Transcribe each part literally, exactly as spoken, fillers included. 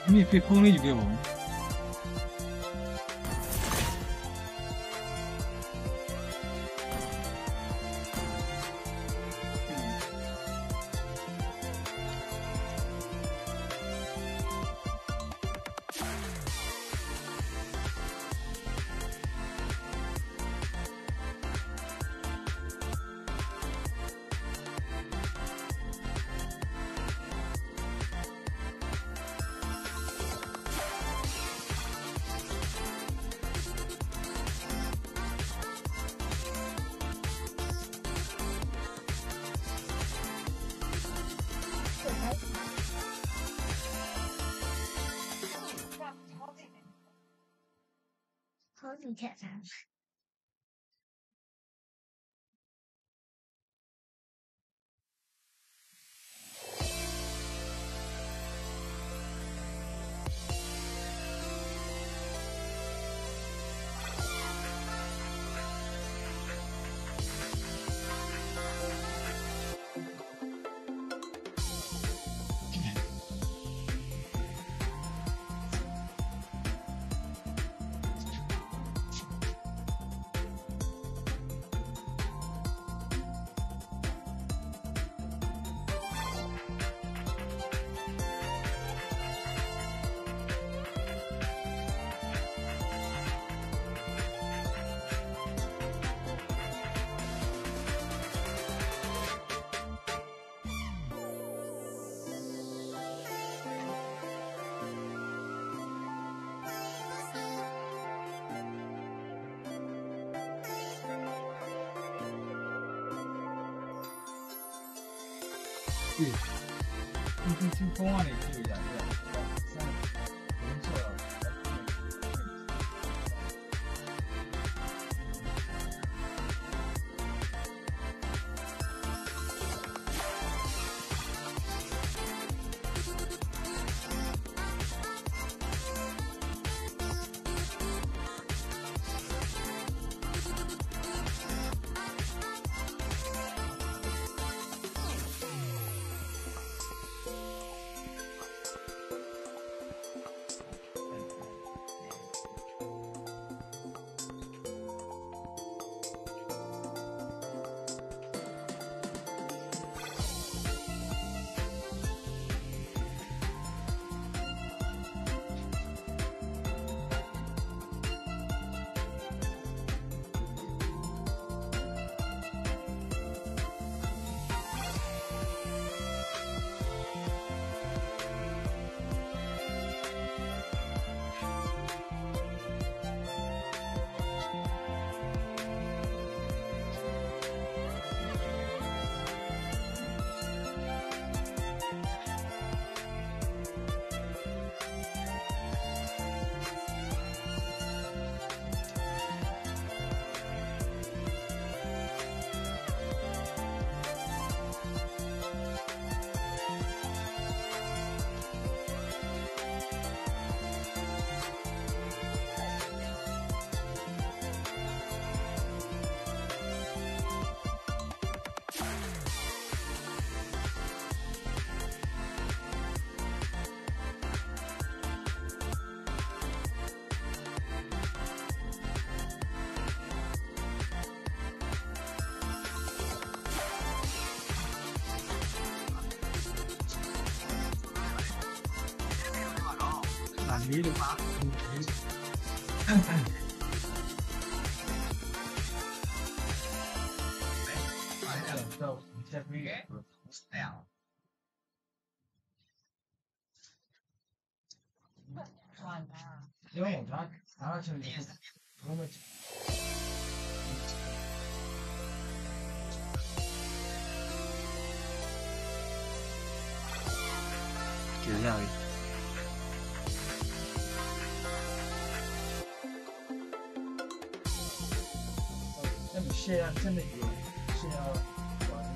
免费封了一给我。 好几天才。对，今天听风啊，你就演的三人设。你的妈！看看。So, check me out. Now. 因为我拿拿去你，我们给下去。那你现在真的有是要玩？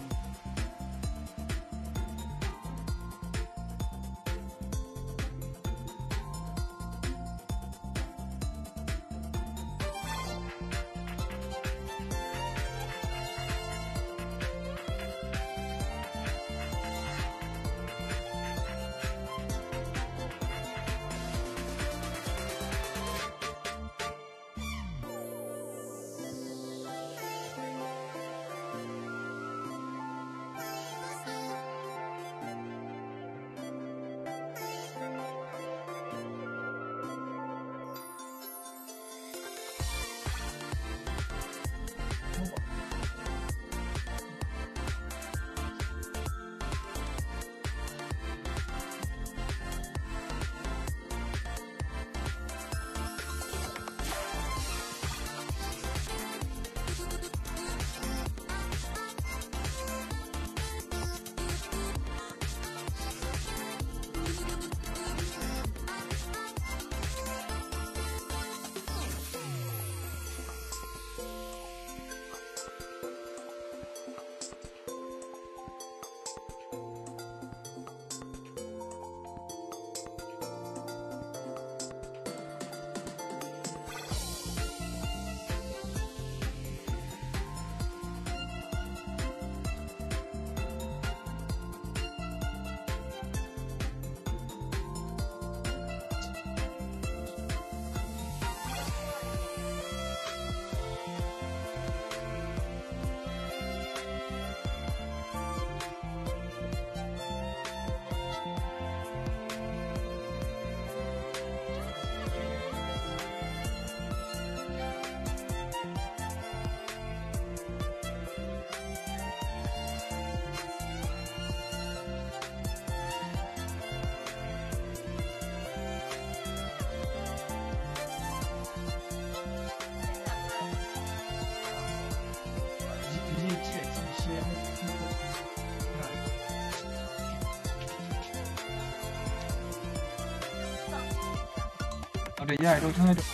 တယ်ရရတော့ထားတော့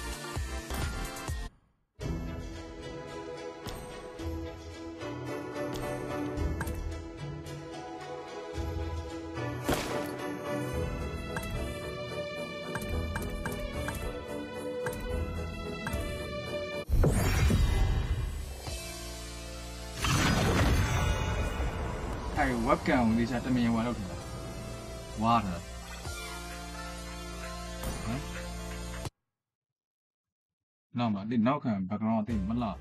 အဲ့ webcam ကိုလေးချတမင်ဝင်လောက်တယ်ဝါတာဟမ်နောက်မှာဒီနောက်ခံ background အသိမလား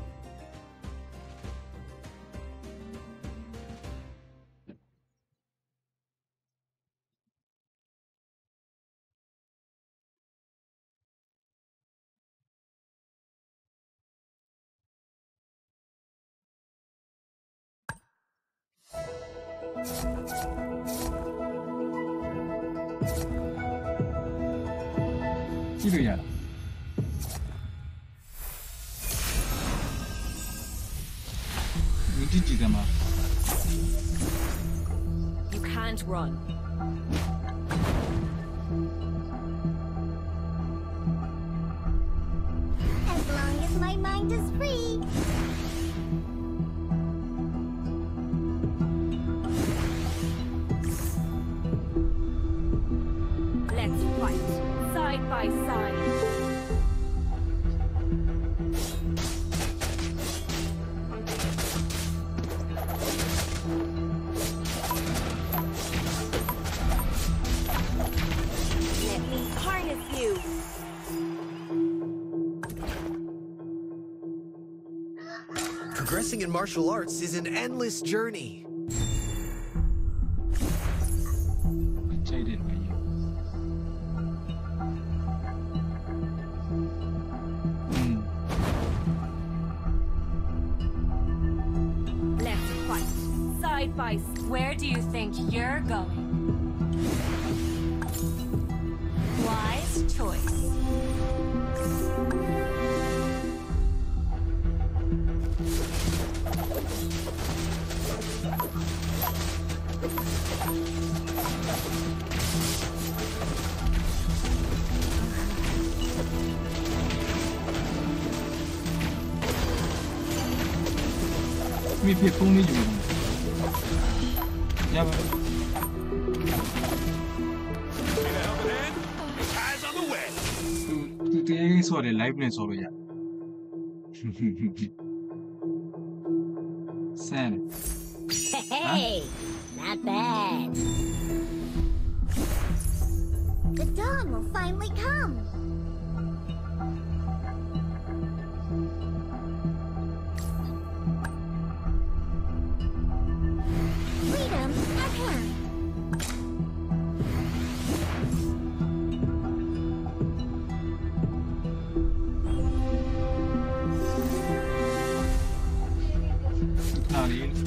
ကြည့်လို့ရလားဒီကြည့်တယ်မှာ You can't run. As long as my mind is free. Let's fight side by side. Let me harness you. Progressing in martial arts is an endless journey. ကြိုက်တယ်မင်းอืม Let's fight side by side. Where do you think you're going? Wise choice. mi ဖြစ်ဖုန်းလေးယူရပါ Eyes on the way. သူသူတင်းဆိုတယ် live နဲ့ဆိုလို့ရဆန် Hey, not bad. The dawn will finally come. Freedom at hand. Ali.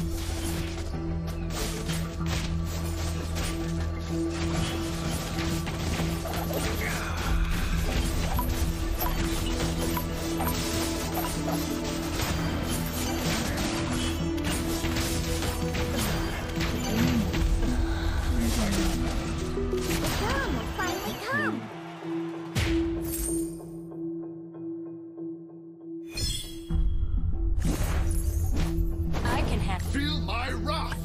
The dawn will finally come. I can have. Feel my wrath.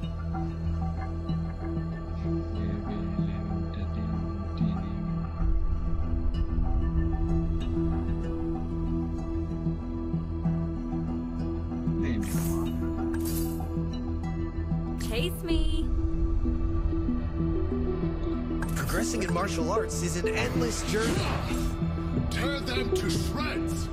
Chase me. Progressing in martial arts is an endless journey. Tear them to shreds.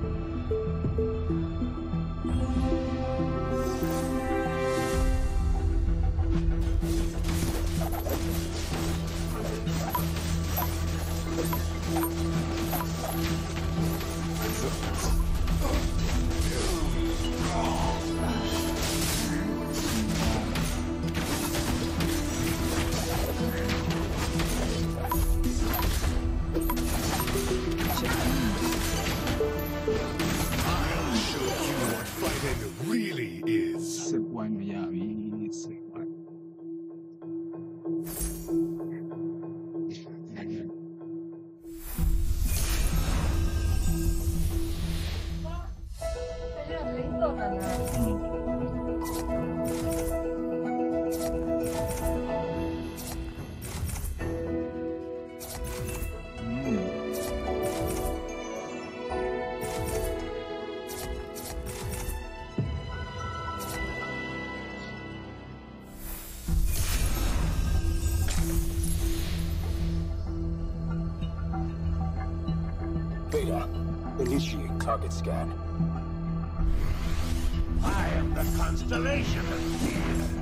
I'll show you what fighting really is. စစ်ပွိုင်းမရပြီစစ်ပွိုင်း The 음. Beta, initiate target scan. I am the constellation of fear.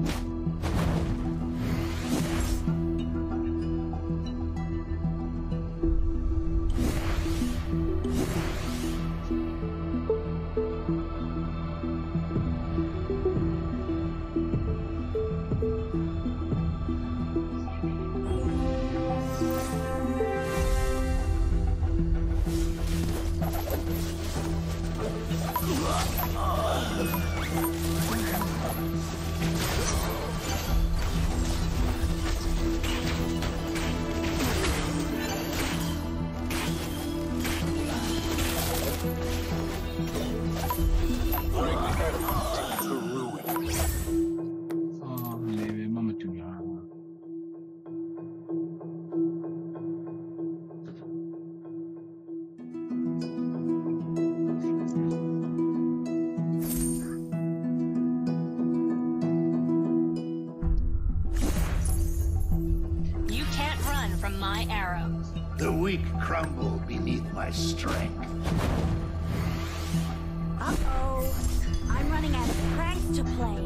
The weak crumble beneath my strength. Uh-oh. I'm running out of pranks to play.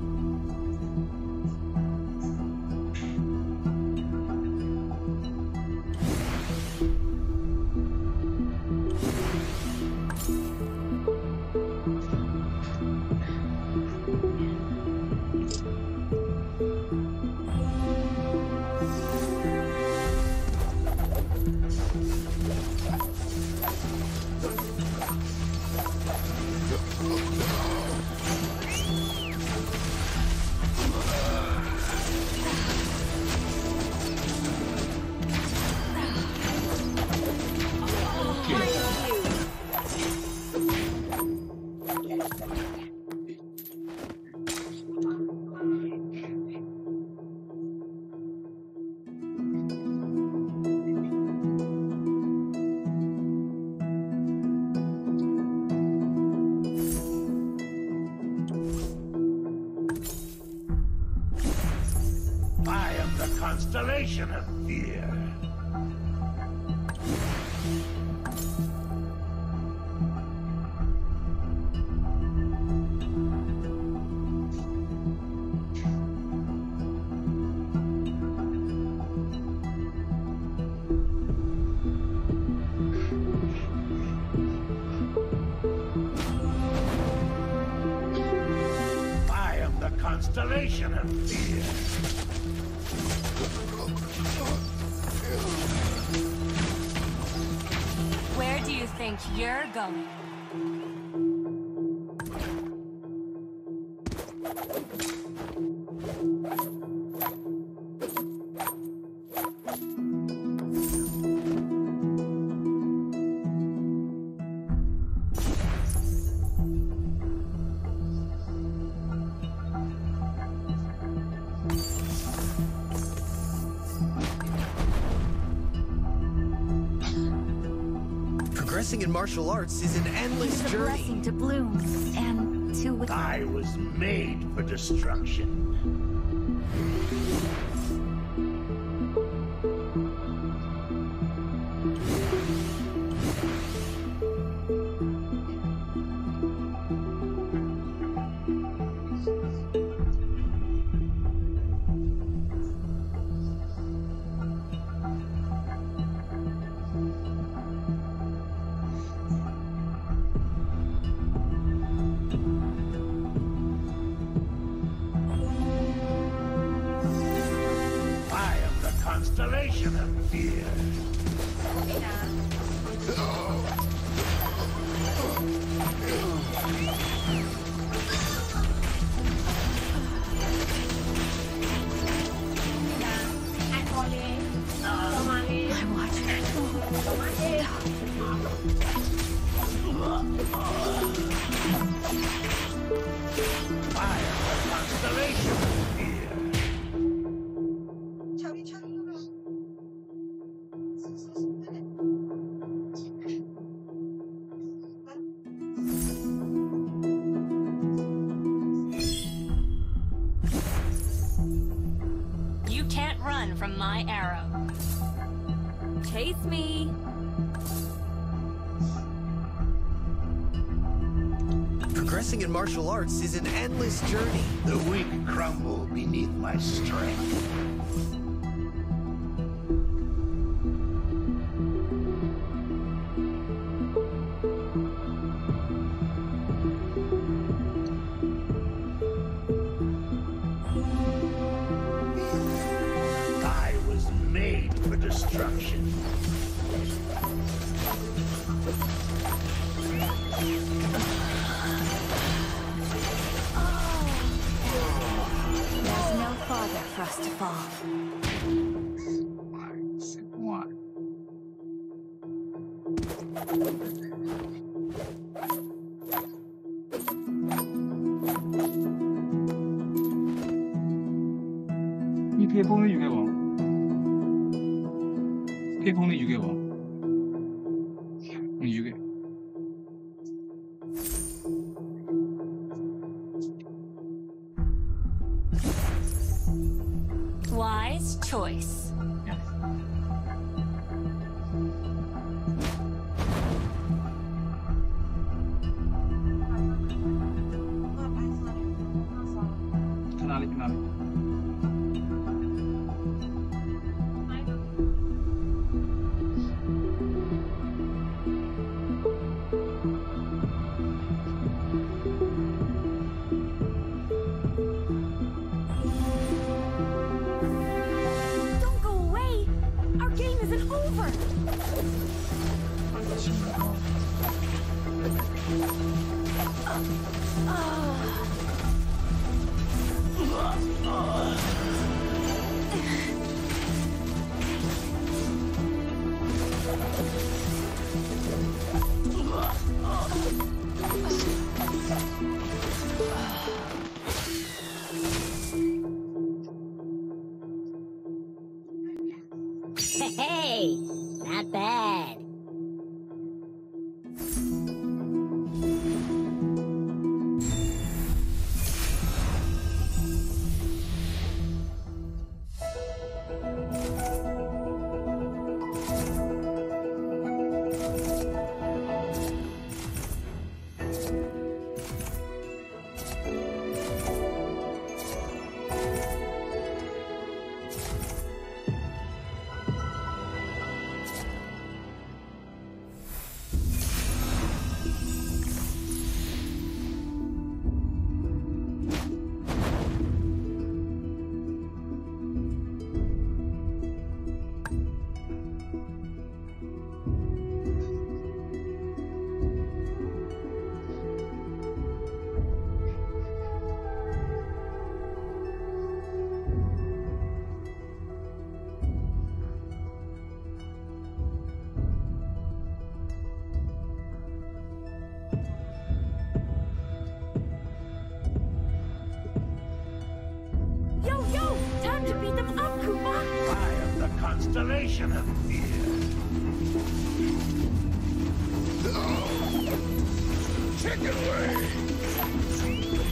I am the constellation of fear. I am the constellation of fear. Where do you think you're going? Progressing in martial arts is an endless It's a journey. blessing to bloom and to... I was made for destruction. Constellation of fear. I watch. constellation here. You can't run from my arrow. Chase me. Progressing in martial arts is an endless journey. The weak crumble beneath my strength. I was made for destruction. There's no farther for us to fall. One. 이 폐봉의 유괴왕. 폐봉의 유괴왕. 응, 유괴. Wise choice. 야. Kenali, kenali. Don't go away! Our game isn't over! Hey, not bad. Yo, yo! Time to beat them up, Koopa! I am the constellation of fear. Take it away!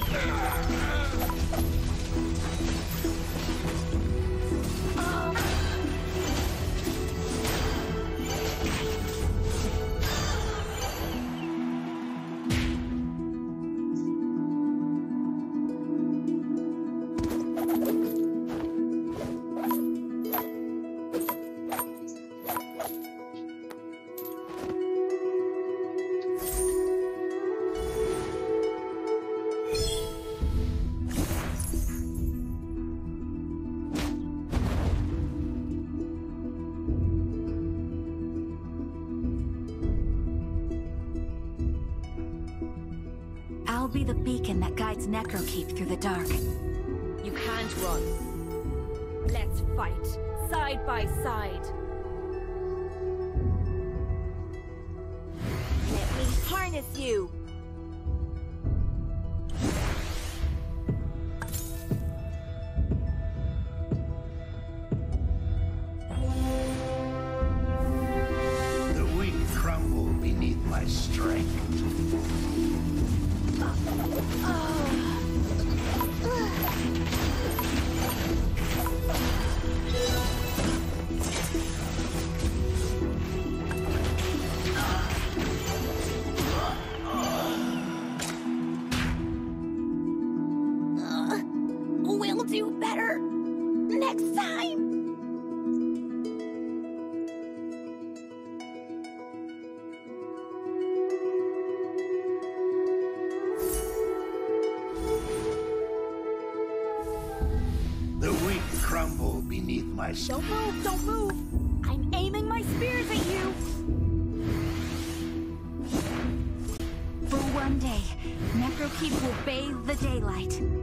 I'll be the beacon that guides Necrokeep through the dark. You can't run. Let's fight, side by side. Let me harness you! strength. We'll do better next time. The weak crumble beneath my stone. Don't move, don't move. I'm aiming my spears at you. For one day, Necrokeep will bathe the daylight.